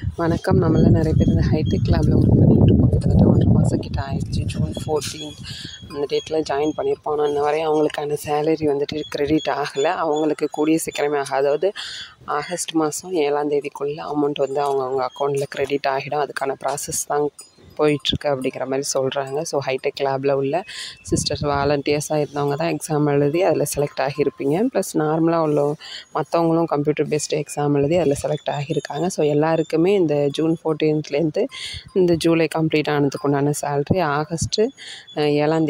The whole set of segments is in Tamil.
வணக்கம். நம்மள நிறைய பேர் இந்த ஹைடெக் லேபில் ஒர்க் பண்ணிகிட்ருக்கோம். கிட்டத்தட்ட 1 மாதம் கிட்ட ஆயிடுச்சு. ஜூன் 14 அந்த டேட்டில் ஜாயின் பண்ணியிருப்போம். ஆனால் இன்ன வரையும் அவங்களுக்கான சேலரி வந்துட்டு கிரெடிட் ஆகலை. அவங்களுக்கு கூடிய சீக்கிரமே அதாவது ஆகஸ்ட் மாதம் 7ஆம் தேதிக்குள்ளே அமௌண்ட் வந்து அவங்க அக்கௌண்ட்டில் கிரெடிட் ஆகிடும். அதுக்கான ப்ராசஸ் தான் போயிட்டுருக்கு அப்படிங்கிற மாதிரி சொல்கிறாங்க. ஸோ ஹைடெக் லேபில் உள்ள சிஸ்டர்ஸ் வாலண்டியர்ஸாக இருந்தவங்க தான் எக்ஸாம் எழுதி அதில் செலக்ட் ஆகியிருப்பீங்க. ப்ளஸ் நார்மலாக உள்ள மற்றவங்களும் கம்ப்யூட்டர் பேஸ்டு எக்ஸாம் எழுதி அதில் செலக்ட் ஆகியிருக்காங்க. ஸோ எல்லாருக்குமே இந்த ஜூன் 14லேருந்து இந்த ஜூலை கம்ப்ளீட் ஆனதுக்கு உண்டான சேலரி ஆகஸ்ட்டு 7ஆம்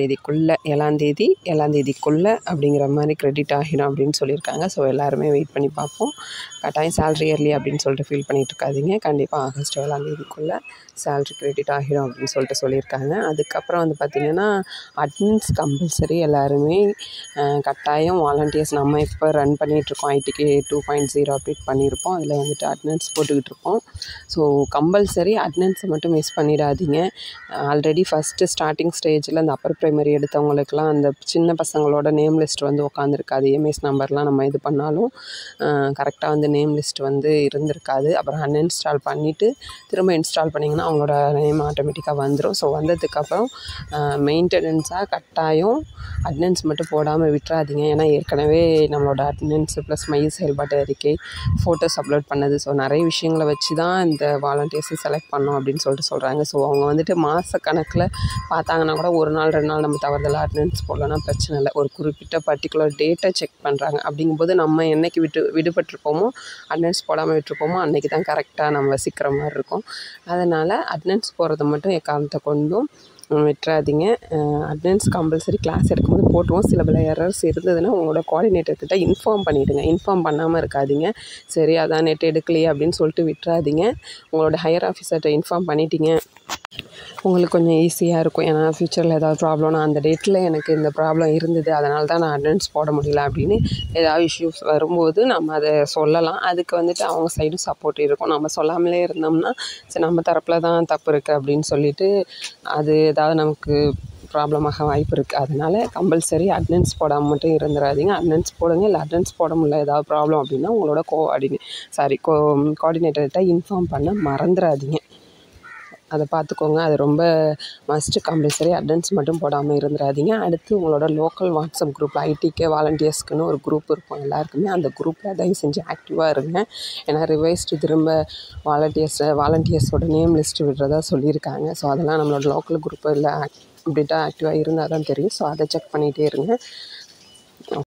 தேதிக்குள்ளே அப்படிங்கிற மாதிரி கிரெடிட் ஆகிடும் அப்படின்னு சொல்லியிருக்காங்க. ஸோ எல்லாருமே வெயிட் பண்ணி பார்ப்போம். கட்டாயம் சேலரி இயர்லி அப்படின்னு சொல்லிட்டு ஃபீல் பண்ணிகிட்டு இருக்காதீங்க. கண்டிப்பாக ஆகஸ்ட் 7ஆம் தேதிக்குள்ளே சேலரி கிரெடிட் ஆகிடும் அப்படின்னு சொல்லிட்டு சொல்லியிருக்காங்க. அதுக்கப்புறம் வந்து பார்த்திங்கன்னா அட்மின்ஸ் கம்பல்சரி எல்லாருமே கட்டாயம் வாலண்டியர்ஸ் நம்ம இப்போ ரன் பண்ணிகிட்ருக்கோம். ஐடிக்கு 2.0 அப்டேட் பண்ணியிருப்போம். அதில் வந்துட்டு அட்டெண்டன்ஸ் போட்டுக்கிட்டு இருக்கோம். ஸோ கம்பல்சரி அட்டெண்டன்ஸை மட்டும் மிஸ் பண்ணிடாதீங்க. ஆல்ரெடி ஃபஸ்ட்டு ஸ்டார்டிங் ஸ்டேஜில் அந்த அப்பர் ப்ரைமரி எடுத்தவங்களுக்குலாம் அந்த சின்ன பசங்களோட நேம் லிஸ்ட் வந்து உட்காந்துருக்காது. எம்எஸ் நம்பர்லாம் நம்ம இது பண்ணாலும் கரெக்டாக வந்து நேம் லிஸ்ட் வந்து இருந்திருக்காது. அப்புறம் அன்இன்ஸ்டால் பண்ணிவிட்டு திரும்ப இன்ஸ்டால் பண்ணிங்கன்னா அவங்களோட நேம் ஆட்டோமேட்டிக்காக வந்துடும். ஸோ வந்ததுக்கப்புறம் மெயின்டெனன்ஸாக கட்டாயம் அட்டெண்டன்ஸ் மட்டும் போடாமல் விட்டுறாதீங்க. ஏன்னா ஏற்கனவே நம்மளோட அட்டெண்டன்ஸு ப்ளஸ் மைய செயல்பாட்டு அறிக்கை, ஃபோட்டோஸ் அப்லோட் பண்ணது, ஸோ நிறைய விஷயங்களை வச்சு தான் இந்த வாலண்டியர்ஸை செலக்ட் பண்ணோம் அப்படின்னு சொல்கிறாங்க. ஸோ அவங்க வந்துட்டு மாத கணக்கில் பார்த்தாங்கன்னா கூட 1 நாள் 2 நாள் நம்ம தவறுதலாக அட்டெண்டன்ஸ் போடலன்னா பிரச்சனை இல்லை. ஒரு குறிப்பிட்ட பர்டிகுலர் டேட்டை செக் பண்ணுறாங்க. அப்படிங்கும்போது நம்ம என்னைக்கு விடுபட்டிருப்போமோ அட்டெண்டன்ஸ் போடாமல் விட்டுருப்போமோ அன்றைக்கி தான் கரெக்டாக நம்ம வசிக்கிற மாதிரி இருக்கும். அதனால் அட்டெண்டன்ஸ் போடுறத மட்டும் எக்காரணத்தை கொண்டும் விட்டுறாதீங்க. அட்டெண்டன்ஸ் கம்பல்சரி கிளாஸ் எடுக்கும்போது போட்டுருவோம். சில பல எரர்ஸ் இருந்ததுன்னா உங்களோட கோஆர்டினேட்டர்கிட்ட இன்ஃபார்ம் பண்ணிவிடுங்க. இன்ஃபார்ம் பண்ணாமல் இருக்காதீங்க. சரி அதான் நெட் எடுக்கலையே அப்படின்னு சொல்லிட்டு விட்டுறாதீங்க. உங்களோட ஹையர் ஆஃபீஸர்கிட்ட இன்ஃபார்ம் பண்ணிட்டீங்க உங்களுக்கு கொஞ்சம் ஈஸியாக இருக்கும். ஏன்னா ஃப்யூச்சரில் ஏதாவது ப்ராப்ளம்னா அந்த டேட்டில் எனக்கு இந்த ப்ராப்ளம் இருந்தது, அதனால தான் நான் அட்டெண்டன்ஸ் போட முடியல அப்படின்னு ஏதாவது இஷ்யூஸ் வரும்போது நம்ம அதை சொல்லலாம். அதுக்கு வந்துட்டு அவங்க சைடும் சப்போர்ட் இருக்கும். நம்ம சொல்லாமலே இருந்தோம்னா சரி நம்ம தரப்பில் தான் தப்பு இருக்குது அப்படின்னு சொல்லிட்டு அது ஏதாவது நமக்கு ப்ராப்ளமாக வாய்ப்பு இருக்குது. அதனால் கம்பல்சரி அட்டெண்டன்ஸ் போடாமல் மட்டும் இருந்துடாதீங்க. அட்டெண்டன்ஸ் போடுங்க. இல்லை அட்டெண்டன்ஸ் போட முடியல ஏதாவது ப்ராப்ளம் அப்படின்னா உங்களோட கோஆர்டினேட்டர்கிட்ட இன்ஃபார்ம் பண்ண மறந்துடாதீங்க. அதை பார்த்துக்கோங்க. அது ரொம்ப மஸ்ட்டு. கம்பல்சரி அட்டெண்டன்ஸ் மட்டும் போடாமல் இருந்துடாதீங்க. அடுத்து உங்களோட லோக்கல் வாட்ஸ்அப் குரூப் ஐடிகே வாலண்டியர்ஸ்க்குன்னு ஒரு குரூப் இருக்கும் எல்லாருக்குமே. அந்த குரூப்பில் தயவு செஞ்சு ஆக்டிவாக இருங்க. ஏன்னா ரிவைஸ்டு திரும்ப வாலண்டியர்ஸோட நேம் லிஸ்ட்டு விடுறதா சொல்லியிருக்காங்க. ஸோ அதெல்லாம் நம்மளோட லோக்கல் குரூப்பில் அப்டேட்டாக ஆக்டிவாக இருந்தால் தான் தெரியும். ஸோ அதை செக் பண்ணிகிட்டே இருங்க.